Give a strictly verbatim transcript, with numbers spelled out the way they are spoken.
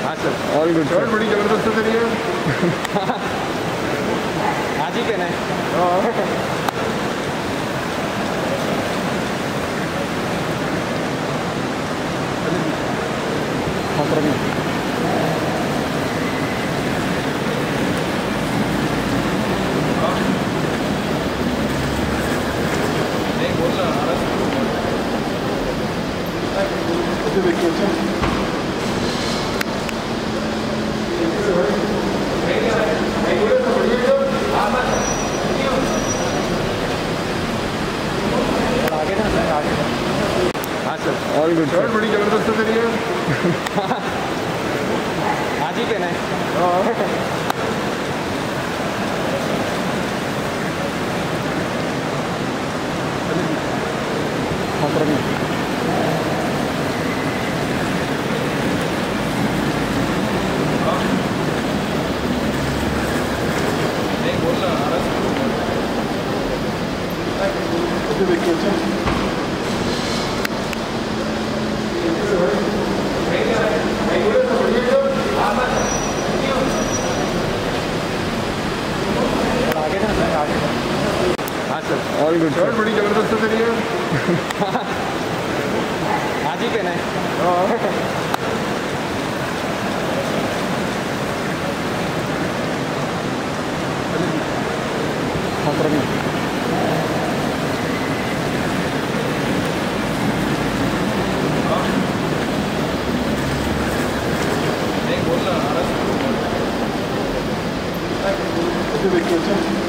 हाँ sir. All good sir. बड़ी जबरदस्त है तेरी है। आज ही पहना है। नहीं बोल रहा आगे ना सर, आगे। हाँ सर। All good sir. बड़ी जबरदस्त है तेरी है। आज ही पहना है। नहीं बोल रहा आगे ना सर, आगे। हाँ सर। All good sir. बड़ी जबरदस्त है तेरी है। आज ही पहना है। नहीं बोल रहा देखिए